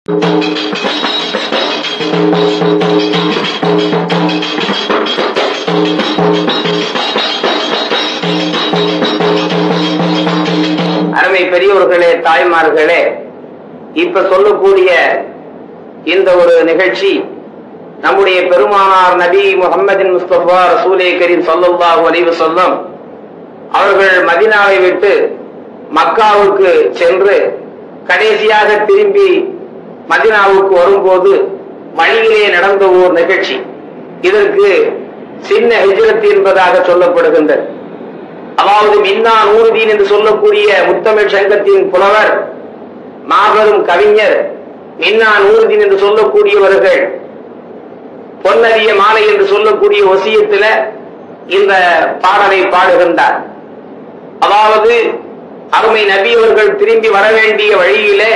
அருமை பெரியவர்களே, தாய்மார்களே, இப்ப சொல்லக்கூடிய இந்த ஒரு நிகழ்ச்சி நம்முடைய பெருமானார் நபி முஹம்மதின் முஸ்தபா ரசூலே கரீம் ஸல்லல்லாஹு அலைஹி வஸல்லம் அவர்கள் மதீனாவை விட்டு மக்காவுக்கு சென்று கடைசியாக திரும்பி மதீனாவுக்கு வரும்போது வழியிலே நடந்த ஒரு நிகழ்ச்சி. இதற்கு சின்ன ஹிஜ்ரத் என்பதாக சொல்லப்படுகின்றது. அதாவது மின்னா நூறுதீன் என்று சொல்லக்கூடிய முத்தமிழ் சங்கத்தின் புலவர் மாபெரும் கவிஞர் மின்னா நூறுதீன் என்று சொல்லக்கூடியவர்கள் பொன்னரிய மாலை என்று சொல்லக்கூடிய வசியத்துல இந்த பாடலை பாடுகின்றார். அதாவது அருமை நபி அவர்கள் திரும்பி வர வேண்டிய வழியிலே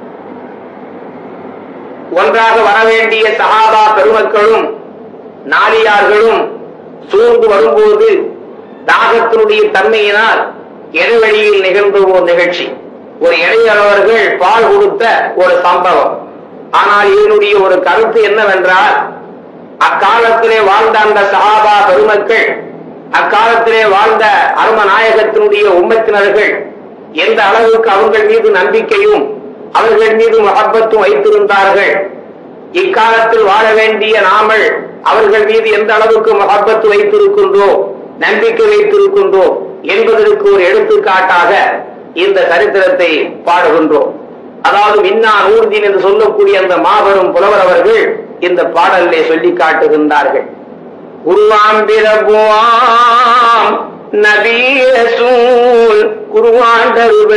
ஒன்றாக வரவேண்டிய சஹாபா பெருமக்களும் நாலியார்களும் சூழ்ந்து வரும்போது தாகத்தினுடைய தன்மையினால் இடைவெளியில் நிகழ்ந்த ஒரு நிகழ்ச்சி, ஒரு இடையவர்கள் பால் கொடுத்த ஒரு சம்பவம். ஆனால் இதனுடைய ஒரு கருத்து என்னவென்றால், அக்காலத்திலே வாழ்ந்த அந்த சஹாபா பெருமக்கள், அக்காலத்திலே வாழ்ந்த அருமநாயகத்தினுடைய உம்மத்தினர்கள் எந்த அளவுக்கு அவர்கள் மீது நம்பிக்கையும் அவர்கள் மீது மஹப்பத்தும் வைத்திருந்தார்கள், இக்காலத்தில் வாழ வேண்டிய நாமல் அவர்கள் மீது எந்த அளவுக்கு மஹப்பத்து வைத்திருக்கின்றோம், நம்பிக்கை வைத்திருக்கின்றோம் என்பதற்கு ஒரு எடுத்துக்காட்டாக இந்த சரித்திரத்தை பாடுகின்றோம். அதாவது மின்னா நூறுதீன் என்று சொல்லக்கூடிய அந்த மாபெரும் புலவர் அவர்கள் இந்த பாடலிலே சொல்லி காட்டுகின்றார்கள். குர்ஆன் பிரபுவாம் நபி ரசூல் குர்ஆன்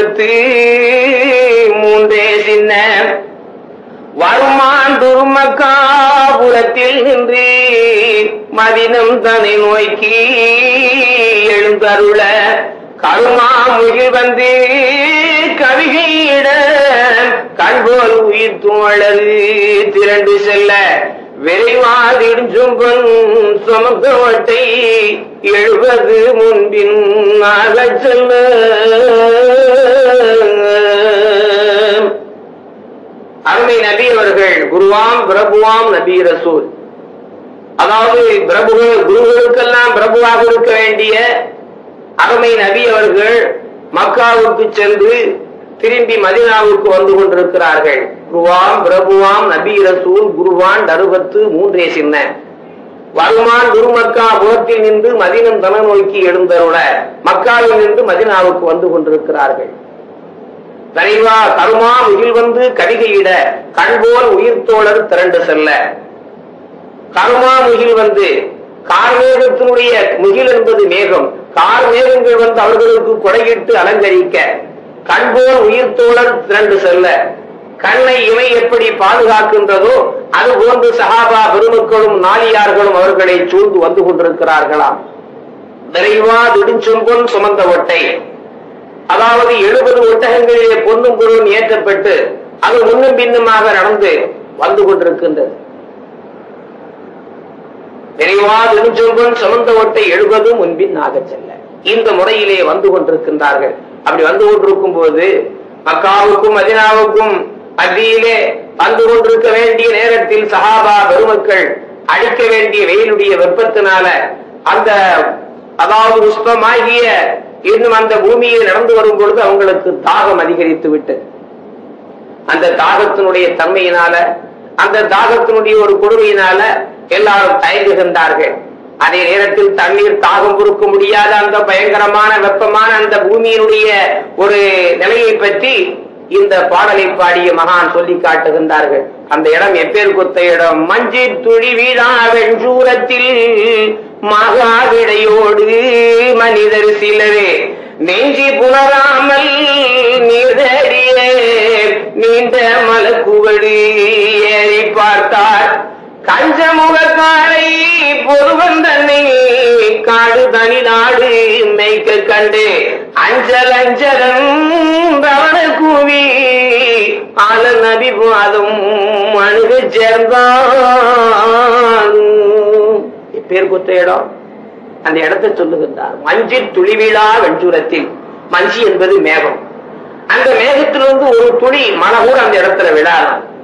63 சின்ன வருமான் துர்மக்காபுரத்தில் நின்று மதினம் தன்னை நோக்கி எழுந்தருள கருமா முகில் வந்து கவிகையிட கண்போல் உயிர் தோழது திரண்டு செல்ல விரைவாதிடும் சுமக்கவட்டை 70 முன்பின் செல்ல. அருமை நபி அவர்கள் குருவாம் பிரபுவாம் நபி ரசூல், அதாவது பிரபுகள் குருகளுக்கெல்லாம் பிரபுவாக இருக்க வேண்டிய அருமை நபி அவர்கள் மக்காவுக்கு சென்று திரும்பி மதீனாவுக்கு வந்து கொண்டிருக்கிறார்கள். குருவாம் பிரபுவாம் நபி ரசூல் குருவான் 63 சின்ன வருமான் குருமக்கா புறத்தில் நின்று மதீனம் தன நோக்கி எழுந்தருள மக்காவில் நின்று மதீனாவுக்கு வந்து கொண்டிருக்கிறார்கள். தலைவா கருமா முகில் வந்து கடிகையிட கண்போல் உயிர் தோழர் திரண்டு செல்ல. கருமா முகில் வந்து கார்மேகத்தினுடைய முகில் என்பது மேகம், கார் மேகங்கள் வந்து அவர்களுக்கு கொடையிட்டு அலங்கரிக்க கண்போல் உயிர் தோழர் திரண்டு செல்ல. கண்ணை இமை எப்படி பாதுகாக்கின்றதோ அது போன்று சஹாபா பெருமக்களும் நாலியார்களும் அவர்களை சூழ்ந்து வந்து கொண்டிருக்கிறார்களாம். விரைவா திடுஞ்சொம்பொன் சுமந்த ஒட்டை, அதாவது 70 ஒட்டகங்களிலே பொன்னும் பொருளும் ஏற்றப்பட்டு அது முன்னும் பின்னுமாக நடந்து வந்து கொண்டிருக்கின்றது. விரைவா திடுஞ்சொம்பொன் சுமந்த ஒட்டை 70 முன்பின் ஆக செல்ல இந்த முறையிலே வந்து கொண்டிருக்கின்றார்கள். அப்படி வந்து கொண்டிருக்கும் போது மக்காவுக்கும் மதீனாவுக்கும் மத்தியிலே வந்து கொண்டிருக்க வேண்டிய நேரத்தில் சஹாபா பெருமக்கள் அடிக்க வேண்டிய வெயிலுடைய வெப்பத்தினால அந்த அதாவது உஷ்ணமாகிய இன்னும் அந்த பூமியை நடந்து வரும் பொழுது அவங்களுக்கு தாகம் அதிகரித்து விட்டது. அந்த தாகத்தினுடைய தன்மையினால அந்த தாகத்தினுடைய ஒரு கொடுமையினால எல்லாரும் தயங்குகின்றார்கள். அதே நேரத்தில் தண்ணீர் தாகம் பொறுக்க முடியாத அந்த பயங்கரமான வெப்பமான அந்த பூமியினுடைய ஒரு நிலையை பற்றி இந்த பாடலை பாடிய மகான் சொல்லி காட்டுகின்றார்கள். அந்த இடம் எப்பேர் கொத்த இடம், மஞ்சி துளி வீழா வெஞ்சூரத்தில் மகாவிடையோடு மனிதர் சிலரே நெஞ்சி புணராமல் நீதறிய நீண்ட மலக்குவடு ஏறி பார்த்தார் கஞ்சமுகக்காரை பொருவன் தன்னை காடு தனி நாடு மெய்க்க கண்டு அஞ்சல் அஞ்சலன் ரவண கூவி ஆல நபி பாதம் அணுக சேர்ந்தான். பேர் கொத்த இடம், அந்த இடத்தை சொல்லுகின்றார். மஞ்சி துளிவிழா வெஞ்சூரத்தில், மஞ்சி என்பது மேகம், அந்த மேகத்திலிருந்து ஒரு துளி மழை கூட அந்த இடத்துல விழாதான்.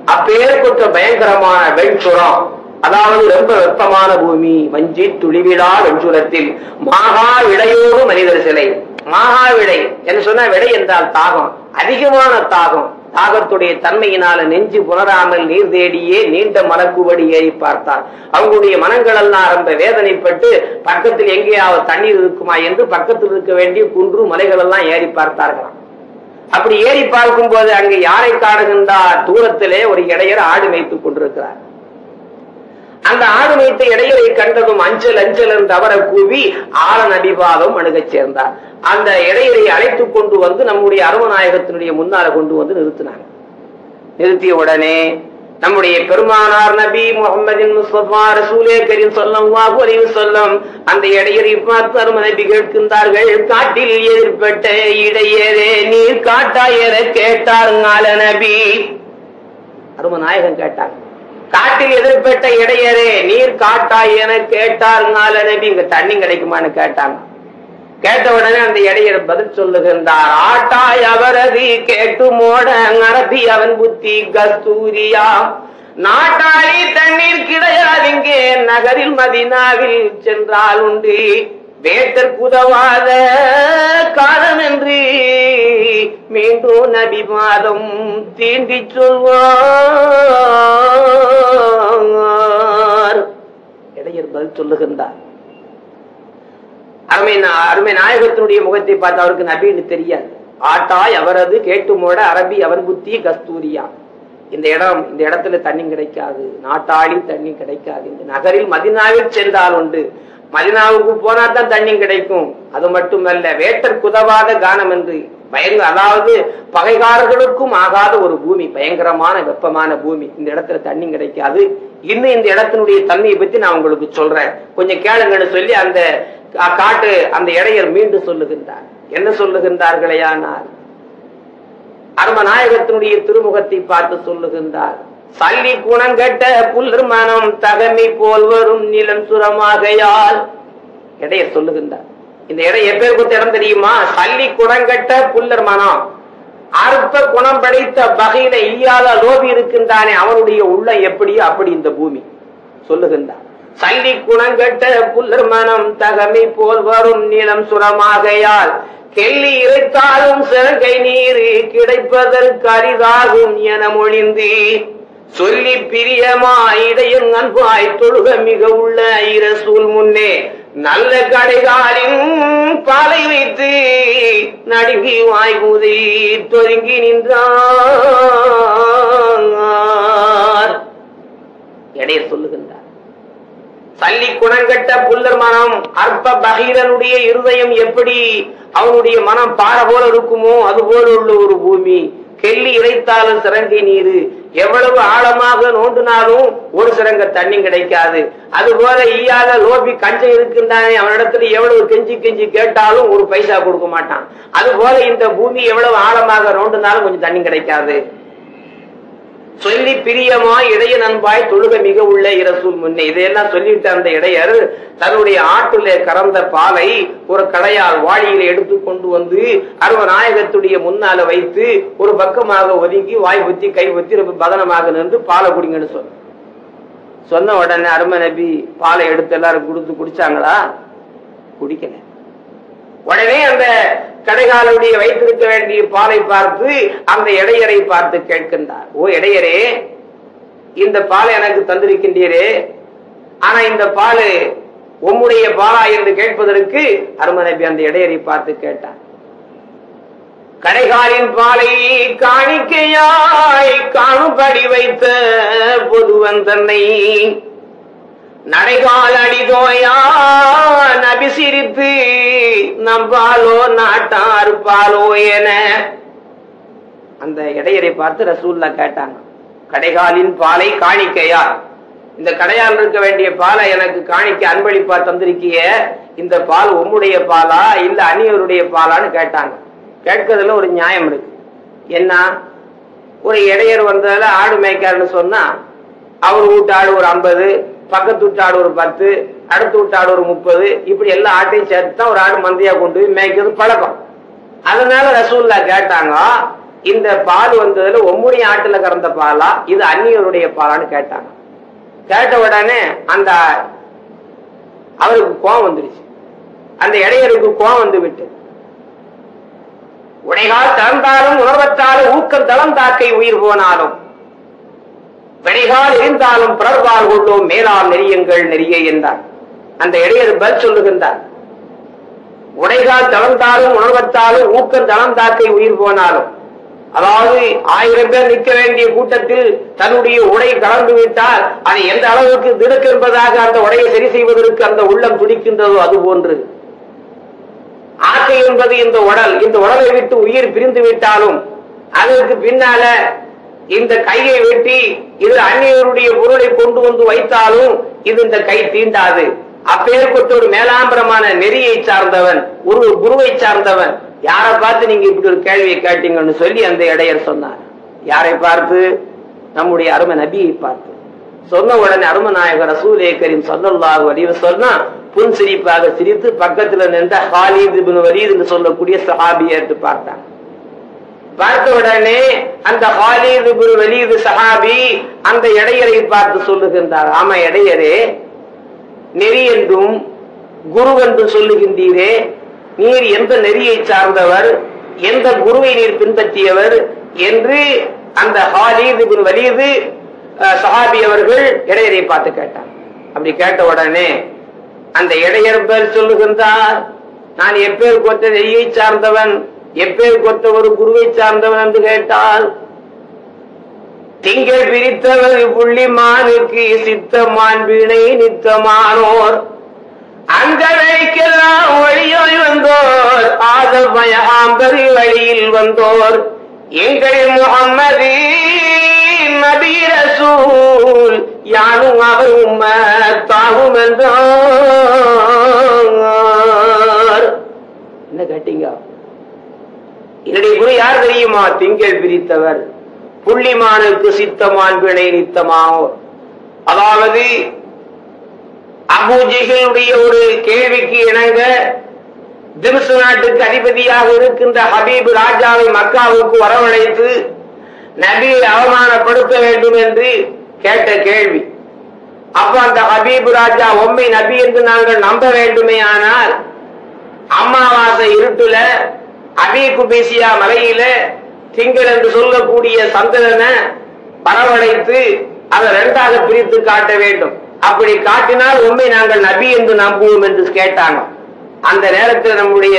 அப்பேற்பட்ட பயங்கரமான வெண்சுரம், அதாவது ரொம்ப வெப்பமான பூமி, வஞ்சி துளிவிடா வெண்சுரத்தில் மாகா விடையோடு மனிதர் சிலை. மாகா விடை என்று சொன்ன விடை என்றால் தாகம், அதிகமான தாகம். தாகத்துடைய தன்மையினால நெஞ்சு புணராமல் நீர் தேடியே நீண்ட மலக்குபடி ஏறி பார்த்தார். அவங்களுடைய மனங்கள் எல்லாம் ரொம்ப வேதனைப்பட்டு பக்கத்தில் எங்கேயாவது தண்ணீர் இருக்குமா என்று பக்கத்தில் இருக்க வேண்டிய குன்று மலைகள் எல்லாம் ஏறி பார்த்தார்களாம். அப்படி ஏறி பார்க்கும் போது அங்கு யாரை காணுகின்றார்? தூரத்திலே ஒரு இடையர் ஆடு மேய்த்துக் கொண்டிருக்கிறார். அந்த ஆடு மேய்த்த இடையரை கண்டதும் அஞ்சல் அஞ்சல் என்று அவரை கூவி ஆள நபிபாதம் அணுகச் சேர்ந்தார். அந்த இடையரை அழைத்துக் கொண்டு வந்து நம்முடைய அருமநாயகத்தினுடைய முன்னால கொண்டு வந்து நிறுத்தினாங்க. நிறுத்திய உடனே நம்முடைய பெருமானார் நபி முஹம்மதின் முஸ்தபா ரசூலே கரீம் ஸல்லல்லாஹு அலைஹி வஸல்லம் அந்த இடையரை பார்த்து அருமை நபி கேட்கின்றார்கள், காட்டில் எதிர்பட்ட இடையரே நீர் காட்டாயர கேட்டாருங்கால நபி. அருமநாயகன் கேட்டாங்க, காட்டில் எதிர்பட்ட இடையரே நீர் காட்டாய் என கேட்டாருங்கால நபி, இங்க தண்ணி கிடைக்குமான்னு கேட்டாங்க. கேட்ட உடனே அந்த இடையர் பதில் சொல்லுகின்றார், ஆட்டாய் அவரது கேட்டு மோட அரபி அவன் புத்தி கஸ்தூரியா, நாட்டாளி தண்ணீர் கிடையாது இங்கே நகரில் மதினாவில் சென்றால் உண்டு, வேட்டர் குதவாத காலம் என்று மீண்டும் நபி மாதம் தீண்டி சொல்வார். இடையர் பதில் சொல்லுகின்றார். அருமை நாயகத்தினுடைய முகத்தை பார்த்து அவருக்கு நபின்னு தெரியாது. ஆட்டாய் அவரது கேட்டுமோட அரபி அவன் புத்தி கஸ்தூரியா, இந்த இடத்துல தண்ணி கிடைக்காது, நாட்டாளி தண்ணி கிடைக்காது, இந்த நகரில் மதினாவில் சென்றால் உண்டு, மதினாவுக்கு போனா தான் தண்ணி கிடைக்கும். அது மட்டுமல்ல, வேட்டர் குதவாத கானம் என்று அதாவது பகைகாரர்களுக்கும் ஆகாத ஒரு பூமி, பயங்கரமான வெப்பமான பூமி, இந்த இடத்துல தண்ணி கிடைக்காது. இன்னும் இந்த இடத்தினுடைய தண்ணியை பத்தி நான் உங்களுக்கு சொல்றேன், கொஞ்சம் கேளுங்கன்னு சொல்லி அந்த காட்டு அந்த இடையர் மீண்டும் சொல்லுகின்றார். என்ன சொல்லுகின்றார்களேயானால், அருமநாயகத்தினுடைய திருமுகத்தை பார்த்து சொல்லுகின்றார், சல்லி குணங்கட்ட புல்லர் மனம் தகமை போல் வரும் நிலம் சுரமாகையால். இடையர் சொல்லுகின்றார், இந்த இடம் எப்பேற்பட்ட இடம் தெரியுமா? சல்லி குணங்கட்ட புல்லர் மனம், அற்ப குணம் படைத்த பகையில ஈயால லோபி இருக்கின்றானே அவனுடைய உள்ளம் எப்படியோ அப்படி இந்த பூமி சொல்லுகின்றார். சல்லி குணங்கட்ட புல்லர் மனம் தகமை போல் வரும் நிலம் சுரமாகையால், கெல்லி இறைத்தாலும் சிறகை நீர் கிடைப்பதற்கு அரிதாகும் என மொழிந்து சொல்லி பிரியமாய் இடையும் அன்பாய் தொழுக மிக உள்ள இரசூல் முன்னே நல்ல கடைகாலின் பாலை வைத்து நடுங்கி வாய்மூதை தொருங்கி நின்றார். இடையர் சொல்லுகின்றார், சல்லி குணங்கட்ட புல்லர் மனம், அற்ப பகீரனுடைய இருதயம் எப்படி அவனுடைய மனம் பாறை போல இருக்குமோ அது போல உள்ள ஒரு பூமி. கெல்லி இறைத்தாலும் சிறங்கை நீரு, எவ்வளவு ஆழமாக நோண்டினாலும் ஒரு சிறங்க தண்ணி கிடைக்காது. அது போல ஈயாத லோபி கஞ்சம் இருக்கின்றானே அவனிடத்துல எவ்வளவு கெஞ்சி கெஞ்சி கேட்டாலும் ஒரு பைசா கொடுக்க மாட்டான். அது போல இந்த பூமி எவ்வளவு ஆழமாக நோண்டினாலும் கொஞ்சம் தண்ணி கிடைக்காது. சொல்லி பிரியமாய் இடைய நண்பாய் தொழுக மிக உள்ள இரசூல் முன்னே, இதையெல்லாம் சொல்லிட்டு அந்த இடையர் தன்னுடைய ஆட்டுல கறந்த பாலை ஒரு கடையால் வாளியில எடுத்து கொண்டு வந்து அருமநாயகத்துடைய முன்னால வைத்து ஒரு பக்கமாக ஒதுங்கி வாய் ஊத்தி கை ஊத்தி ரொம்ப பதனமாக நின்று பாலை குடிங்கன்னு சொன்ன உடனே அருமை நபி பாலை எடுத்து எல்லாரும் கொடுத்து குடிச்சாங்களா? குடிக்கல. உடனே அந்த கடைகாலுடைய வைத்திருக்க வேண்டிய பாலை பார்த்து அந்த இடையரை பார்த்து கேட்கின்றார், ஓ இடையரே, இந்த பாலை எனக்கு தந்திருக்கின்றீரே, ஆனா இந்த பால் உம்முடைய பாலா என்று கேட்பதற்கு அருமை நபி அந்த இடையரை பார்த்து கேட்டார், கடைகாலின் பாலை காணிக்கையாய் காணும்படி வைத்த பொதுவன் தன்னை நடைகால் அடிதோயா நபி சிரித்து நம்பாலோ நாட்டார் பாலோ என. அந்த இடையரை பார்த்து ரசூல்லா கேட்டாங்க, கடைகாலின் பாலை காணிக்கையா, இந்த கடையால் இருக்க வேண்டிய பாலை எனக்கு காணிக்க அன்பளிப்பா தந்திருக்கிய, இந்த பால் உம்முடைய பாலா இல்ல அந்நியருடைய பாலான்னு கேட்டாங்க. கேட்கறதுல ஒரு நியாயம் இருக்கு. என்ன, ஒரு இடையர் வந்ததுல ஆடு மேய்க்காருன்னு சொன்னா அவர் வீட்டாடு ஒரு 50, பக்கத்து வீட்டாடு ஒரு 10, அடுத்த வீட்டாடு ஒரு 30, இப்படி எல்லா ஆட்டையும் சேர்த்து தான் ஒரு ஆடு மந்தையா கொண்டு போய் மேய்க்கிறது பழக்கம். அதனால ரசூல்லா கேட்டாங்க, இந்த பால் வந்ததுல உம்முடைய ஆட்டுல கறந்த பாலா இது அந்நியருடைய பாலான்னு கேட்டாங்க. கேட்ட உடனே அந்த அவருக்கு கோபம் வந்துருச்சு. அந்த இடையருக்கு கோபம் வந்து விட்டு, உடைகால் திறந்தாலும் உணர்வற்றாலும் ஊக்கம் தளம் தாக்கை உயிர் போனாலும் விடைகால் இருந்தாலும் பிறர்வால் கொள்ளோம் மேலாம் நெறியங்கள் நெறிய என்றார். அந்த இடையர் பதில் சொல்லுகின்றார், உடைகால் தளர்ந்தாலும் உணர்வற்றாலும் ஊக்கம் தளம் தாக்கை உயிர் போனாலும், அதாவது 1000 பேர் நிற்க வேண்டிய கூட்டத்தில் தன்னுடைய உடை கலந்து விட்டால் அது எந்த அளவுக்கு திடுக்கு என்பதாக அந்த உடையை சரி செய்வதற்கு அந்த உள்ளம் துடிக்கின்றதோ அது போன்று ஆக்கை என்பது இந்த உடலை விட்டு உயிர் பிரிந்து விட்டாலும் அதற்கு பின்னால இந்த கையை வெட்டி இது அந்நியருடைய பொருளை கொண்டு வந்து வைத்தாலும் இது இந்த கை தீண்டாது. அப்பேற்பட்ட ஒரு மேலாம்பரமான நெறியை சார்ந்தவன், ஒரு குருவை சார்ந்தவன். யாரை பார்த்து நீங்க இப்படி ஒரு கேள்வியை கேட்டீங்கன்னு சொல்லி அந்த இடையர் சொன்னார். யாரை பார்த்து? நம்முடைய அருமை நபியை பார்த்து. சொன்ன உடனே அருமை நாயகர் ரசூலே கரீம் ஸல்லல்லாஹு அலைஹி வஸல்லம் புன்சிரிப்பாக சிரித்து பக்கத்துல நின்ற ஹாலித் இப்னு வலீத் என்று சொல்லக்கூடிய சஹாபியை எடுத்து பார்த்தாங்க. பார்த்த உடனே அந்த ஹாலித் இப்னு வலீத் சஹாபி அந்த இடையரை பார்த்து சொல்லுகின்றார், ஆமா இடையரே, நெறி என்றும் குரு என்றும் சொல்லுகின்றீரே, நீர் எந்த நெறியை சார்ந்தவர், எந்த குருவை நீர் பின்பற்றியவர் என்று அந்த ஹாலித் இப்னு வலீத் சஹாபி அவர்கள் இடையரை பார்த்து கேட்டார். அப்படி கேட்ட உடனே அந்த இடையர் பேர் சொல்லுகின்றார், நான் எப்பேர் கொத்த நெறியை சார்ந்தவன், எப்பேர் கொத்த ஒரு குருவை சார்ந்தவன் என்று கேட்டால், திங்கள் பிரித்தவர் புள்ளிமானுக்கு சித்தமான் வீணை நித்தமானோர் அங்கவைக்கெல்லாம் வழியாய் வந்தோர் ஆதல் மயாம்பரி வழியில் வந்தோர் எங்கள் முஹம்மது நபி ரசூல் யானும் அவர் உம்மத்தாகும் என்றார். என்ன கேட்டீங்க? என்னுடைய குரு யார் தெரியுமா? திங்கள் பிரித்தவர் புள்ளிமானுக்கு சித்தமான் பிணை நித்தமானோர். அதாவது அபூஜஹலுடைய ஒரு கேள்விக்கு இணங்க திம்ஸ் நாட்டுக்கு அதிபதியாக இருக்கின்ற ஹபீப் ராஜாவை மக்காவுக்கு வரவழைத்து நபியை அவமானப்படுத்த வேண்டும் என்று கேட்ட கேள்வி. அப்ப அந்த ஹபீப் ராஜா உம்மை நபி என்று நாங்கள் நம்ப வேண்டுமே, ஆனால் அமாவாசை இருட்டுல அபி குபேசியா மலையில திங்கள் என்று சொல்லக்கூடிய சந்திரனை வரவழைத்து அதை 2ஆக பிரித்து காட்ட வேண்டும். அப்படி காட்டினால் உண்மை நாங்கள் நபி என்று நம்புவோம் என்று கேட்டாங்க. அந்த நேரத்தில் நம்முடைய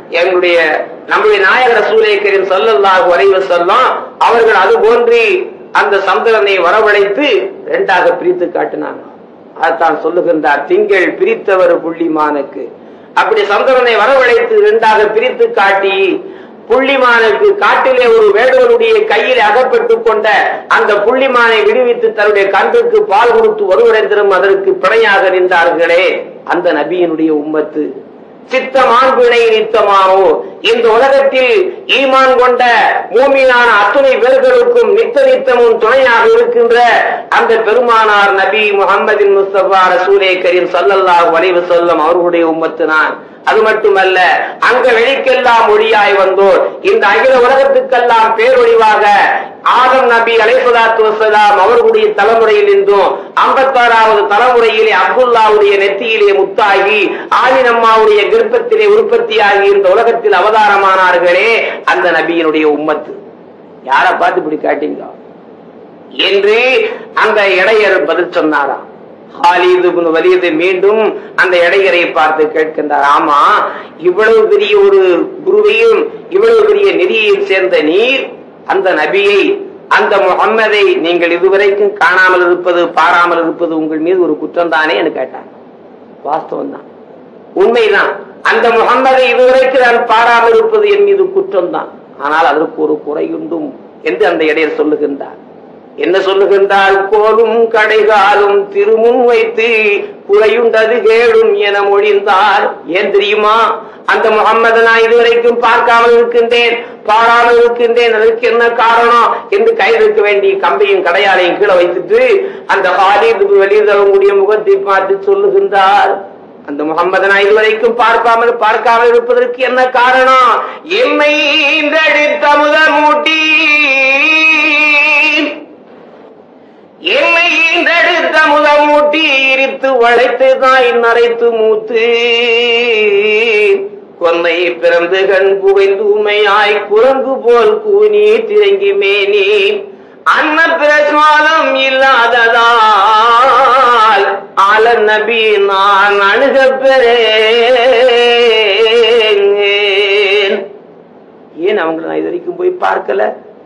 நாயகர் ரசூலே கரீம் ஸல்லல்லாஹு அலைஹி வஸல்லம் அவர்கள் அது போன்று அந்த சந்திரனை வரவழைத்து 2ஆக பிரித்து காட்டினாங்க. அதான் சொல்லுகின்றார், திங்கள் பிரித்தவர் புள்ளிமானுக்கு. அப்படி சந்திரனை வரவழைத்து 2ஆக பிரித்து காட்டி புள்ளிமானுக்கு காட்டிலே ஒரு வேடுவனுடைய கையில் அகப்பட்டுக் கொண்ட அந்த புள்ளிமானை விடுவித்து தன்னுடைய கன்றுக்கு பால் கொடுத்து ஒருவரைந்திரும் அதற்கு பிணையாக நின்றார்களே அந்த நபியினுடைய உம்மத்து. சித்தமான் பிணை நித்தமானோ, இந்த உலகத்தில் ஈமான் கொண்ட மூமினான அத்துணை பேர்களுக்கும் நித்த நித்தமும் துணையாக இருக்கின்ற அந்த பெருமானார் நபி முஹம்மதின் முஸ்தபா ரசூலே கரீம் ஸல்லல்லாஹு அலைஹி வஸல்லம் அவர்களுடைய உம்மத்து நான். அது மட்டுமல்ல, அங்க வெளிக்கெல்லாம் ஒளியாய் வந்தோர், இந்த அகில உலகத்துக்கெல்லாம் பேரொழிவாக ஆதம் நபி அலைஹிஸ்ஸலாத்து வஸ்ஸலாம் அவர்களுடைய தலைமுறையில் இருந்தும் 56வது தலைமுறையிலே அப்துல்லாவுடைய நெத்தியிலே முத்தாகி ஆமினம்மாவுடைய கர்ப்பத்திலே உற்பத்தியாகி இந்த உலகத்தில் அவதாரமானார்களே அந்த நபியினுடைய உம்மத்து. யாரை பார்த்து இப்படி காட்டீங்க என்று அந்த இடையர் பதில் சொன்னாராம். ஹாலித் இப்னு வலீத் மீண்டும் அந்த இடையரை பார்த்து கேட்கின்றார், ஆமா, இவ்வளவு பெரிய ஒரு குருவையும் இவ்வளவு பெரிய நெறியையும் சேர்ந்த நீர் அந்த நபியை அந்த முஹம்மதை நீங்கள் இதுவரைக்கும் காணாமல் இருப்பது பாராமல் இருப்பது உங்கள் மீது ஒரு குற்றம் தானே என்று கேட்டார். வாஸ்தவம் தான், உண்மைதான். அந்த முஹம்மதை இதுவரைக்கும் நான் பாராமல் இருப்பது என் மீது குற்றம் தான். ஆனால் அதற்கு ஒரு குறையுண்டும் என்று அந்த இடையர் சொல்லுகின்றார். என்ன சொல்லுகின்றால், கோலும் கடைகாலும் திருமுன் வைத்து குறையுண்டது கேளும் என மொழிந்தார். ஏன் தெரியுமா? அந்த முஹம்மதை நான் இதுவரைக்கும் பார்க்காமல் இருக்கின்றேன், பாராமல் இருக்கின்றேன். அதற்கு என்ன காரணம் என்று கைதுக்க வேண்டிய கம்பையும் கடையாலையும் கீழே வைத்துட்டு அந்த ஹாலித் இப்னு வலீத் அவங்களுடைய முகத்தை பார்த்து சொல்லுகின்றார், அந்த முகம்மது நான் இதுவரைக்கும் பார்க்காமல் இருப்பதற்கு என்ன காரணம்? என்னை ஈன்றெடுத்த முதமூட்டி, என்னை ஈன்றெடுத்த முதமூட்டி, இரித்து வளைத்து தாய் நரைத்து மூத்து, கொன்னை பிறந்து கண் புகைந்து உமையாய் குரங்கு போல் கூனி திரங்கி மேனி, அன்ன பிரசாதம் இல்லாததால் ஆல நபி நான் அணுக பெறேன். ஏன் அவங்களை நான் இது வரைக்கும் போய் பார்க்கல?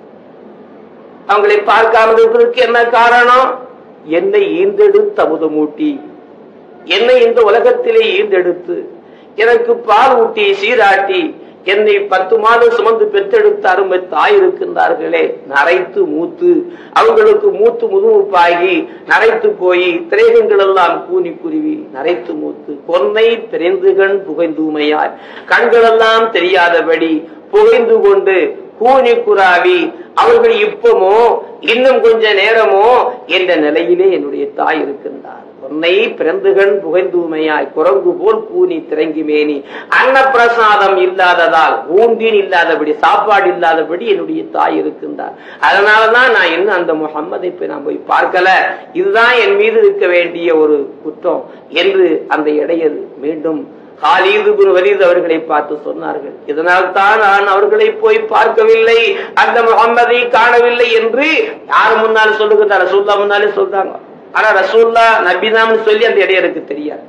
அவங்களை பார்க்காமல் இருப்பதற்கு என்ன காரணம்? என்னை ஈந்தெடுத்து அமுதமூட்டி, என்னை இந்த உலகத்திலே ஈந்தெடுத்து எனக்கு பால் ஊட்டி சீராட்டி என்னை 10 மாதம் சுமந்து பெற்றெடுத்த அருமை தாய் இருக்கின்றார்களே, நரைத்து மூத்து, அவங்களுக்கு மூத்து முதுமுப்பாகி நரைத்து போய் திரைகங்கள் எல்லாம் கூனி குருவி நரைத்து மூத்து, கொன்னை பிறந்து கண் புகைந்தூமையாய் கண்களெல்லாம் தெரியாதபடி புகைந்து கொண்டு கூனி குராவி அவர்கள் இப்பமோ இன்னும் கொஞ்ச நேரமோ என்ற நிலையிலே என்னுடைய தாய் இருக்கின்றார். உன்னை பிறந்துகண் புகைந்தூமையாய் குரங்கு போல் கூனி திரங்கி மேனி, அன்னப்பிரசாதம் இல்லாததால் ஊந்தின் இல்லாதபடி சாப்பாடு இல்லாதபடி என்னுடைய தாய் இருக்கின்றார். அதனாலதான் நான் இன்னும் அந்த முகம்மதை நான் போய் பார்க்கல. இதுதான் என் மீது இருக்க வேண்டிய ஒரு குற்றம் என்று அந்த இடையர் மீண்டும் காலிது பின் வலீத் அவர்களை பார்த்து சொன்னார்கள். இதனால் தான் நான் அவர்களை போய் பார்க்கவில்லை, அந்த முகம்மதை காணவில்லை என்று யார் முன்னாலும் சொல்லுகிறார்? ரசூல்லா முன்னாலே சொல்றாங்க. ஆனா ரசூல்லா நபிதான்னு சொல்லி அந்த இடையருக்கு தெரியாது.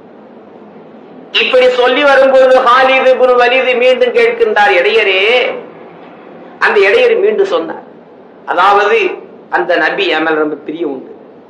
இப்படி சொல்லி வரும்போது காலிது பின் வலீத் மீண்டும் கேட்கின்றார், இடையரே. அந்த இடையர் மீண்டும் சொன்னார், அதாவது அந்த நபி அமல் ரொம்ப பிரிய உண்டு.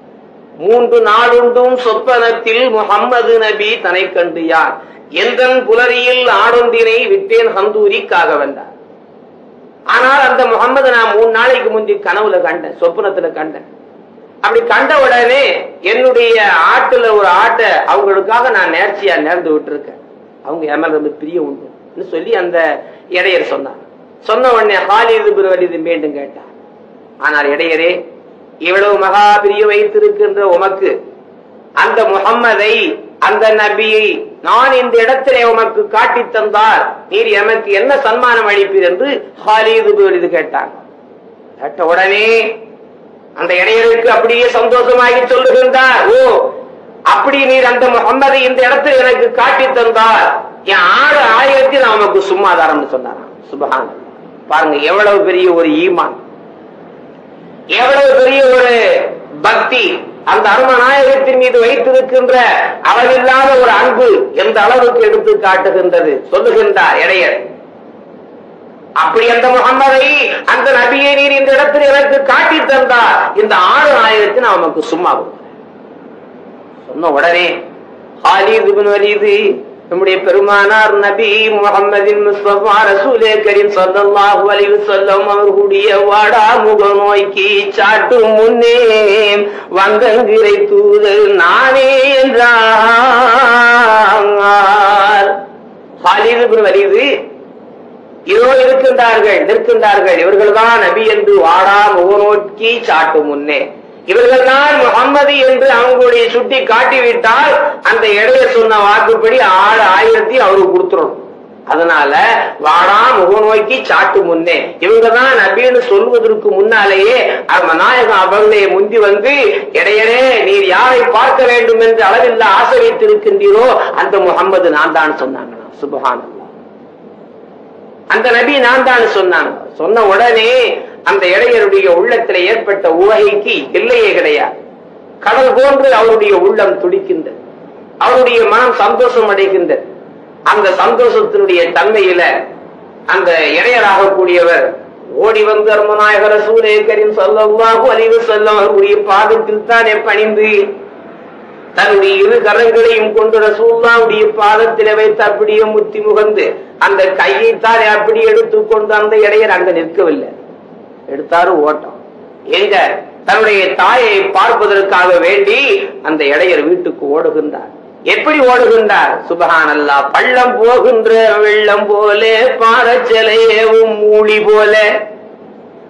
3 நாளுண்டும் சொப்பனத்தில் முகம்மது நபி தன்னை கண்டு யார் எந்தன் புலரியில் ஆடொன்றினை விட்டேன் ஹந்தூரிக்காக வந்தார். ஆனால் அந்த முகம்மது நான் 3 நாளைக்கு முந்தி கனவுல கண்டேன், சொப்பனத்துல கண்டேன். அப்படி கண்ட உடனே என்னுடைய ஆட்டுல ஒரு ஆட்டை அவங்களுக்காக நான் நேர்ச்சியா நேர்ந்து விட்டுருக்கேன். அவங்க எமல் ரொம்ப பிரிய உண்டு சொல்லி அந்த இடையர் சொன்னார். சொன்ன உடனே காலிது பின் வலீத் மீண்டும் கேட்டார், ஆனால் இடையரே, இவ்வளவு மகா பிரிய வைத்திருக்கின்ற உமக்கு அந்த முகம்மதை அந்த நபியை நான் இந்த இடத்திலே உமக்கு காட்டி தந்தார், நீர் எமக்கு என்ன சன்மானம் அளிப்பீர் என்று காலிது பின் வலீத் கேட்டார். கேட்ட உடனே அந்த இடையருக்கு அப்படியே சந்தோஷமாகி சொல்லுகின்றார், ஓ அப்படி நீர் அந்த முகம்மதை இந்த இடத்தில் எனக்கு காட்டி தந்தார், என் 6,000 நான் உமக்கு சும்மாதாரம் சொன்னாராம். சுப்ஹானல்லாஹ். பாருங்க எவ்வளவு பெரிய ஒரு ஈமான், எவ்வளவு பெரிய ஒரு பக்தி அந்த அருமநாயகத்தின் மீது வைத்திருக்கின்ற அளவில்லாத ஒரு அன்பு எந்த அளவுக்கு எடுத்து காட்டுகின்றது சொல்லுகின்றார் இடையர். அப்படி அந்த முகம்மதை அந்த நபியை நீர் இந்த இடத்தில் எனக்கு காட்டி தந்தார், இந்த 6,000 நான் உமக்கு சும்மா சொன்ன உடனே காலிது பின் வலீத் நம்முடைய பெருமானார் நபி முஹம்மதின் முஸ்தபா ரசூலே கரீம் ஸல்லல்லாஹு அலைஹி வஸல்லம் அவர்களுடைய வாடா முக நோய்க்கு சாட்டும் முன்னே வங்கங்கிரை தூதர் நானே என்றார். காலிது பின் வலீத் இதோ நிற்கின்றார்கள், இவர்கள் தான் நபி என்று வாடா முக நோக்கி சாட்டும் முன்னே, இவர்கள் தான் முகம்மது என்று அவங்களுடைய சுட்டி காட்டிவிட்டால் அந்த இடையே சொன்ன வாக்குப்படி 6,000 அவருக்கு கொடுத்துடணும். அதனால வாடா முக நோக்கி சாட்டு முன்னே இவங்க தான் நபின்னு சொல்வதற்கு முன்னாலேயே நாயகம் அவர்களே முந்தி வந்து இடையரே நீர் யாரை பார்க்க வேண்டும் என்று அளவில்ல ஆசை வைத்திருக்கின்றீரோ அந்த முகம்மது நான் தான் சொன்னாங்க. சுப்ஹானல்லாஹ். அந்த நபி நான் தான் சொன்னாங்க. சொன்ன உடனே அந்த இடையருடைய உள்ளத்துல ஏற்பட்ட உவகைக்கு எல்லையே கிடையாது. கடல் போன்று அவருடைய உள்ளம் துடிக்கின்றது, அவருடைய மனம் சந்தோஷம் அடைகின்றது. அந்த சந்தோஷத்தினுடைய தன்மையில அந்த இடையராக கூடியவர் ஓடி வந்து அருமநாயகர் ரசூலே கரீம் ஸல்லல்லாஹு அலைஹி வஸல்லம் அவருடைய பாதத்தில் தானே பணிந்து தன்னுடைய 2 கரங்களையும் கொண்டு ரசூலுல்லாஹ்வுடைய பாதத்திலே வைத்து அப்படியே முத்தி முகந்து அந்த கையைத்தானே அப்படி எடுத்துக்கொண்டு அந்த இடையர் அங்க நிற்கவில்லை, எடுத்தாரு ஓட்டம். எங்க தன்னுடைய தாயை பார்ப்பதற்காக வேண்டி அந்த இடையர் வீட்டுக்கு ஓடுகின்றார். எப்படி ஓடுகின்றார்? சுப்ஹானல்லாஹ். பள்ளம் போகின்ற வெள்ளம் போல பாறச்சலையேவும் மூலி போல.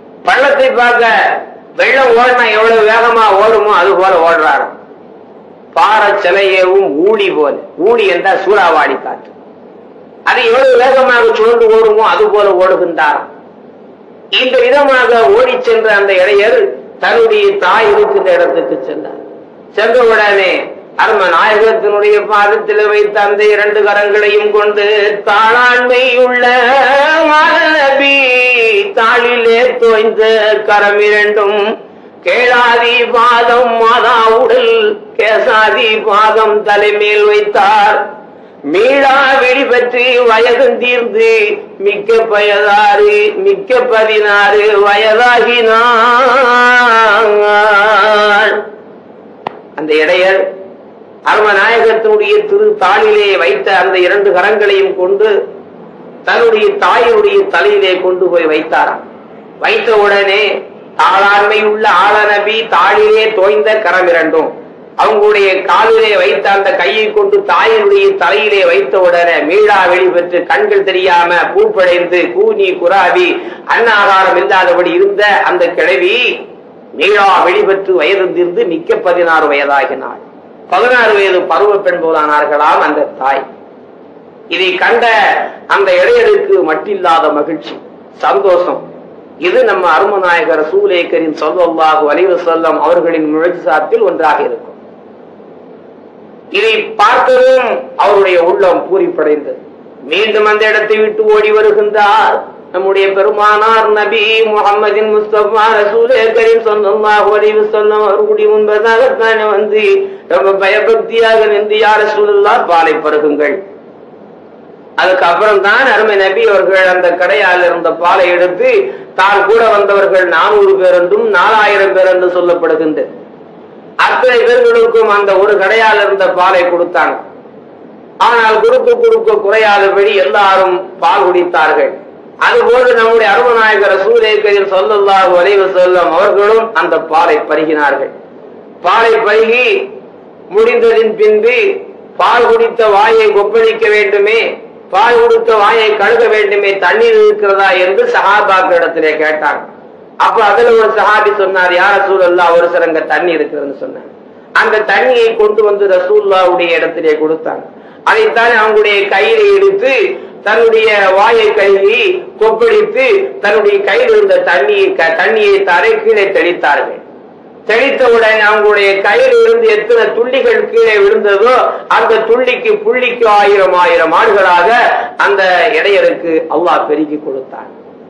பள்ளத்தை பார்க்க வெள்ளம் ஓடினா எவ்வளவு வேகமா ஓடுமோ அது போல ஓடுறாரு. பாற சிலையவும் ஊழி போல. ஊழி என்றால் சூறாவாடி காற்று. அது எவ்வளவு வேகமாக சுழந்து ஓடுமோ அது போல ஓடுகின்றாராம். இந்த விதமாக ஓடி சென்ற அந்த இளைஞர் தன்னுடைய தாய் இருக்கின்ற இடத்துக்கு சென்றார். சென்றவுடனே அரும நாயகத்தினுடைய பாதத்தில் வைத்த அந்த 2 கரங்களையும் கொண்டு தாளாண்மை உள்ள நபி தாளிலே தோய்ந்த கரம் 2ம் கேளாதி பாதம் மாதா உடல் கேசாதி பாதம் தலைமேல் வைத்தார். மீளா விழி பற்றி வயதும் தீர்ந்து மிக்க 16 வயதாகினார். அந்த இடையர் அருமநாயகத்தினுடைய திரு தாளிலே வைத்த அந்த 2 கரங்களையும் கொண்டு தன்னுடைய தாயுடைய தலையிலே கொண்டு போய் வைத்தாராம். வைத்த உடனே தாளாண்மை உள்ள ஆளநபி தாளிலே தோய்ந்த கரம் 2ம் அவங்களுடைய காலிலே வைத்த அந்த கையை கொண்டு தாயினுடைய தலையிலே வைத்த உடனே மீளா வெளிப்பெற்று கண்கள் தெரியாம பூப்படைந்து கூனி குராவி அன்னாகாரம் இல்லாதபடி இருந்த அந்த கிழவி மீளா வெளிப்பெற்று வயதிருந்து மிக்க 16 வயதாகினாள். 16 வயது பருவ பெண் போலானார்களாம் அந்த தாய். இதை கண்ட அந்த இளையருக்கு மட்டில்லாத மகிழ்ச்சி, சந்தோஷம். இது நம்ம அருமநாயகர் ரசூலே கரீம் ஸல்லல்லாஹு அலைஹி வஸல்லம் அவர்களின் முஅஜிஸாத்தில் ஒன்றாக இருக்கும். இதை பார்த்ததும் அவருடைய உள்ளம் பூரிப்படைந்தது. மீண்டும் அந்த இடத்தை விட்டு ஓடி வருகின்றார் நம்முடைய பெருமானார் நபி முஹம்மதின் முஸ்தபா ரசூலே கரீம் ஸல்லல்லாஹு அலைஹி வஸல்லம் அவர்களுடைய முன்பதாகத்தானே வந்து ரொம்ப பயபக்தியாக நின்று யா ரசூலுல்லாஹ் பாலை பருகுங்கள். அதுக்கப்புறம் தான் அருமை நபி அவர்கள் அந்த கடையால் இருந்த பாலை எடுத்து தான் கூட வந்தவர்கள் 400 பேர் என்றும் 4000 பேர் என்று சொல்லப்படுகின்றது. அத்தனை பேர்களுக்கும் அந்த ஒரு கடையால் இருந்த பாலை கொடுத்தாங்க. ஆனால் கொடுக்க குறையாதபடி எல்லாரும் பால் குடித்தார்கள். அதுபோன்று நம்முடைய அருமநாயகர் ரசூலே கரீம் ஸல்லல்லாஹு அலைஹி வஸல்லம் அவர்களும் அந்த பாலை பருகினார்கள். பாலை பருகி முடிந்ததின் பின்பு பால் குடித்த வாயை கொப்பளிக்க வேண்டுமே, பால் கொடுத்த வாயை கழுக வேண்டுமே, தண்ணீர் இருக்கிறதா என்று சஹாபாக்களிடத்திலே கேட்டாங்க. அப்ப அதுல ஒரு சஹாபி சொன்னார், யா ரசூலல்லாஹ் ஒரு சரங்க தண்ணி இருக்குதுன்னு சொன்னாங்க. அந்த தண்ணியை கொண்டு வந்து ரசூலுல்லாஹ்வுடைய இடத்திலே கொடுத்தாங்க. அதைத்தான் அவங்களுடைய கையில எடுத்து தன்னுடைய வாயை கழுவி கொப்பளித்து தன்னுடைய கையில் இருந்த தண்ணியை தரை கீழே தெளித்தார்கள். தெளித்தவுடன் அவங்களுடைய கையில் இருந்து எத்தனை துள்ளிகள் கீழே விழுந்ததோ அந்த துள்ளிக்கு புள்ளிக்கு 1000 ஆண்டுகளாக அந்த இடையருக்கு அல்லாஹ் பெருக்கி கொடுத்தார்.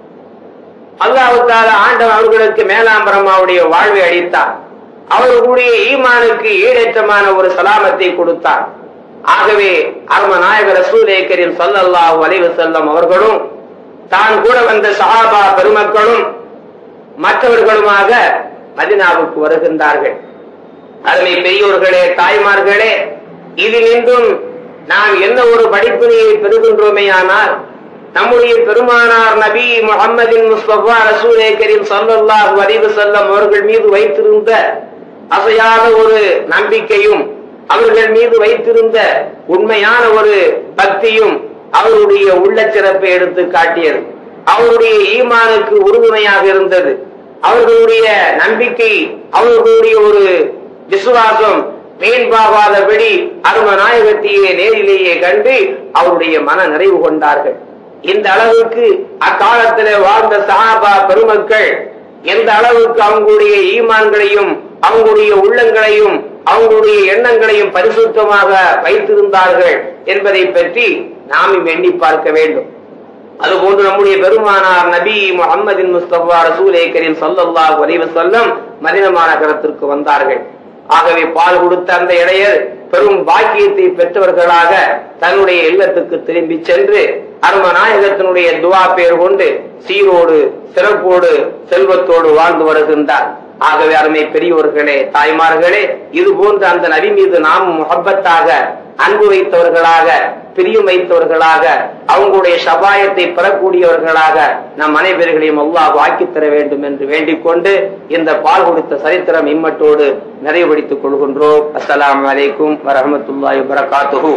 அல்லாஹ் தஆலா ஆண்டவன் அவர்களுக்கு மேலாம்பரமாவுடைய வாழ்வை அளித்தார். அவர்களுடைய ஈமானுக்கு ஈடேற்றமான ஒரு சலாமத்தை கொடுத்தார். ஆகவே அருமநாயகர் ரசூலே கரீம் ஸல்லல்லாஹு அலைஹி வஸல்லம் அவர்களும் தான் கூட வந்த சஹாபா பெருமக்களும் மற்றவர்களுமாக மதீனாவுக்கு வருகின்றார்கள். அருமை பெரியோர்களே, தாய்மார்களே, இதிலிருந்தும் நாம் என்ன ஒரு படிப்பினையை பெறுகின்றோமேயானால் நம்முடைய பெருமானார் நபி முஹம்மதின் முஸ்தபா ரசூலே கரீம் ஸல்லல்லாஹு அலைஹி வஸல்லம் அவர்கள் மீது வைத்திருந்த அசையாத ஒரு நம்பிக்கையும் அவர்கள் மீது வைத்திருந்த உண்மையான ஒரு பக்தியும் அவருடைய உள்ளச்சிறப்பை எடுத்து காட்டியது. அவருடைய ஈமானுக்கு உறுதுணையாக இருந்தது. அவர்களுடைய நம்பிக்கை, அவர்களுடைய ஒரு விசுவாசம் மேன்பாகாதபடி அருமநாயகத்தையே நேரிலேயே கண்டு அவருடைய மன நிறைவு கொண்டார்கள். இந்த அளவுக்கு அக்காலத்தில் வாழ்ந்த சஹாபா பெருமக்கள் எந்த அளவுக்கு அவங்களுடைய ஈமான்களையும் அவங்களுடைய உள்ளங்களையும் அவங்களுடைய எண்ணங்களையும் பரிசுத்தமாக வைத்திருந்தார்கள் என்பதை பற்றி நாம் எண்ணி பார்க்க வேண்டும். அதுபோன்று நம்முடைய பெருமானார் நபி முஹம்மதின் முஸ்தபா ரசூலே கரீம் ஸல்லல்லாஹு அலைஹி வஸல்லம் மதீனா நகரத்திற்கு வந்தார்கள். ஆகவே பால் கொடுத்த அந்த இடையர் பெரும் பாக்கியத்தை பெற்றவர்களாக தன்னுடைய இல்லத்துக்கு திரும்பி சென்று அருமநாயகத்தினுடைய துவா பேர் கொண்டு சீரோடு சிறப்போடு செல்வத்தோடு வாழ்ந்து வருகின்றார். ஆகவே அருமை பெரியோர்களே, தாய்மார்களே, இது போன்று அந்த நபி மீது நாம் முஹப்பத்தாக அன்பு வைத்தவர்களாக பிரியம் வைத்தவர்களாக அவங்களுடைய ஷபாயத்தை பெறக்கூடியவர்களாக நம் அனைவர்களையும் அல்லாஹ் ஆக்கி தர வேண்டும் என்று வேண்டிக் கொண்டு இந்த பால் கொடுத்த சரித்திரம் இம்மட்டோடு நிறைவுபடுத்திக் கொள்கின்றோம். அஸ்ஸலாமு அலைக்கும் வரஹ்மத்துல்லாஹி வபரகாத்துஹு.